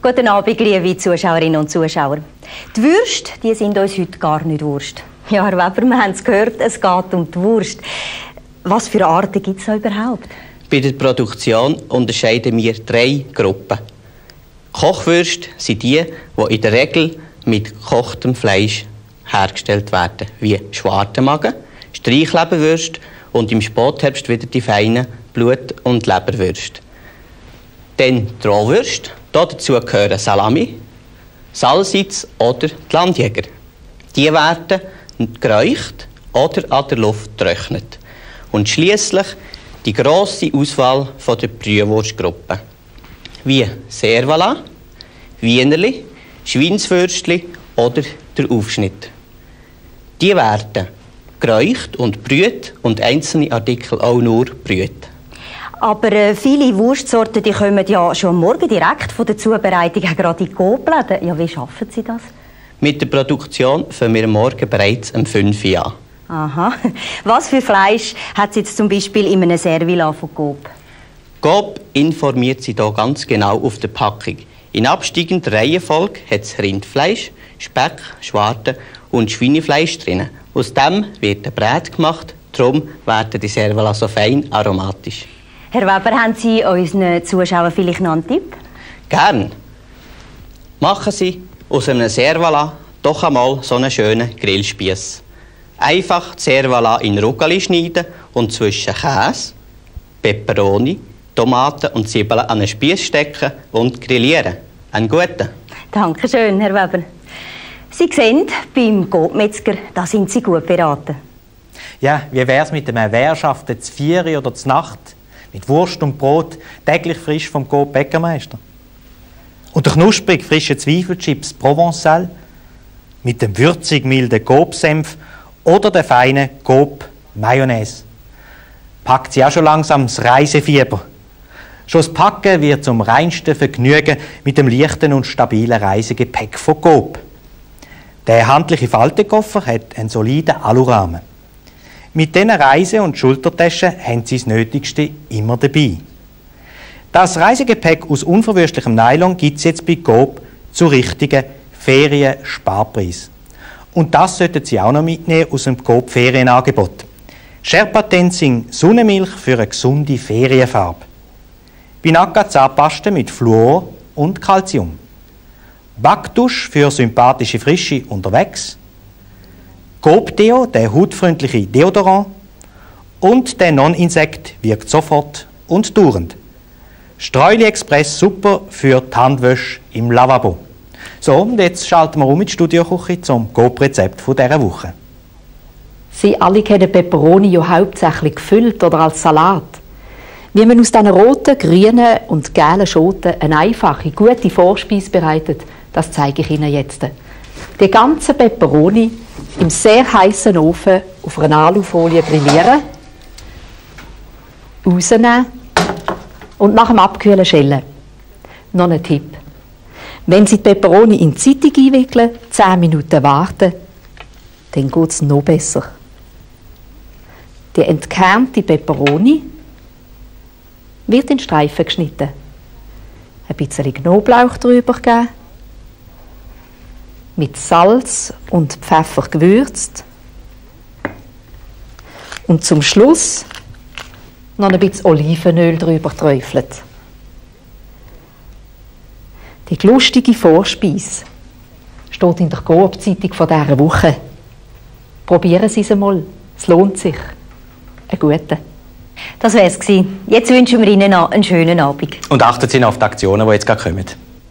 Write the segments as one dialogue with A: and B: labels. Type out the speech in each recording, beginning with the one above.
A: Guten Abend, liebe Zuschauerinnen und Zuschauer. Die Würste, die sind uns heute gar nicht Wurst. Ja, Herr Weber, wir haben es gehört, es geht um die Wurst. Was für Arten gibt es da überhaupt?
B: Bei der Produktion unterscheiden wir 3 Gruppen. Kochwürste sind die in der Regel mit gekochtem Fleisch hergestellt werden, wie Schwartenmagen, Streichleberwürste und im Spätherbst wieder die feinen Blut- und Leberwürste. Dann die Rohwürste. Dazu gehören Salami, Salsitz oder die Landjäger. Die werden geräucht oder an der Luft getrocknet. Und schliesslich die grosse Auswahl der Brühwurstgruppe. Wie Servala, Wienerli, Schweinswürstli oder der Aufschnitt. Die werden geräucht und brüht und einzelne Artikel auch nur brüht.
A: Aber viele Wurstsorten die kommen ja schon am Morgen direkt von der Zubereitung gerade in die Coop-Läden. Ja, wie schaffen Sie das?
B: Mit der Produktion fangen wir am Morgen bereits um 5 Uhr an.
A: Aha. Was für Fleisch hat es jetzt zum Beispiel in einem Servila von Coop?
B: Coop informiert Sie hier ganz genau auf der Packung. In absteigender Reihenfolge hat es Rindfleisch, Speck, Schwarte und Schweinefleisch drin. Aus dem wird ein Brät gemacht, darum werden die Servila so fein aromatisch.
A: Herr Weber, haben Sie unseren Zuschauern vielleicht noch einen Tipp?
B: Gern. Machen Sie aus einem Servala doch einmal so einen schönen Grillspieß. Einfach die Servala in Rugali schneiden und zwischen Käse, Peperoni, Tomaten und Zwiebeln an einen Spieß stecken und grillieren. Einen guten.
A: Dankeschön, Herr Weber. Sie sehen, beim Coop-Metzger, da sind Sie gut beraten.
C: Ja, wie wär's mit einem Währschaften zu 4 oder zu Nacht? Mit Wurst und Brot, täglich frisch vom Coop Bäckermeister. Und der knusprig frischen Zwiebelchips Provençal mit dem würzig milden Coop-Senf oder der feinen Coop-Mayonnaise. Packt sie auch schon langsam das Reisefieber. Schon das Packen wird zum reinsten Vergnügen mit dem leichten und stabilen Reisegepäck von Coop. Der handliche Faltenkoffer hat einen soliden Alurahmen. Mit diesen Reise- und Schultertaschen haben Sie das Nötigste immer dabei. Das Reisegepäck aus unverwüstlichem Nylon gibt es jetzt bei Coop zu richtigen Ferien-Sparpreis. Und das sollten Sie auch noch mitnehmen aus dem Coop Ferienangebot. Sherpa Tenzing Sonnenmilch für eine gesunde Ferienfarbe. Binacca Zahnpaste mit Fluor und Calcium. Backdusch für sympathische Frische unterwegs. Coop Deo, der hautfreundliche Deodorant. Und der Non-Insekt wirkt sofort und dauernd. Streuli Express super für die Handwäsche im Lavabo. So, und jetzt schalten wir in die Studioküche zum Coop-Rezept dieser Woche.
D: Sie alle kennen Peperoni ja hauptsächlich gefüllt oder als Salat. Wie man aus diesen roten, grünen und gelben Schoten eine einfache, gute Vorspeise bereitet, das zeige ich Ihnen jetzt. Die ganzen Peperoni im sehr heißen Ofen auf einer Alufolie grillieren, rausnehmen und nach dem Abkühlen schälen. Noch ein Tipp. Wenn Sie die Peperoni in die Zeitung einwickeln, 10 Minuten warten, dann geht es noch besser. Die entkernte Peperoni wird in Streifen geschnitten. Ein bisschen Knoblauch drüber geben, mit Salz und Pfeffer gewürzt und zum Schluss noch ein bisschen Olivenöl drüber träufelt. Die lustige Vorspeise steht in der Coop-Zeitung von dieser Woche. Probieren Sie es einmal, es lohnt sich. Einen guten.
A: Das wär's gewesen. Jetzt wünschen wir Ihnen noch einen schönen Abend.
C: Und achten Sie noch auf die Aktionen, die jetzt gerade kommen.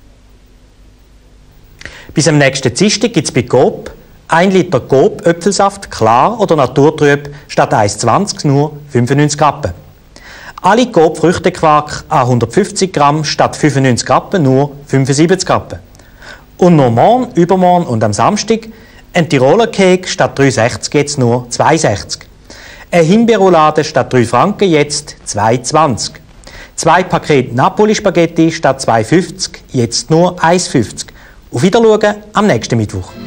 C: Bis am nächsten Dienstag gibt es bei Coop 1 Liter Coop Äpfelsaft, klar oder naturtrüb, statt 1,20 nur 95 Rappen. Alle Coop Früchtequark an 150 Gramm statt 95 Rappen nur 75 Rappen. Und noch morgen, übermorgen und am Samstag ein Tiroler Cake statt 3,60 jetzt nur 2,60. Eine Himbeerroulade statt 3 Franken jetzt 2,20. 2 Pakete Napoli-Spaghetti statt 2,50 jetzt nur 1,50. Auf Wiedersehen am nächsten Mittwoch.